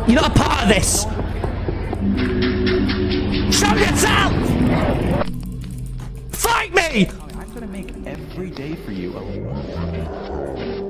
You're not a part of this. Show yourself! Fight me! I'm gonna make every day for you.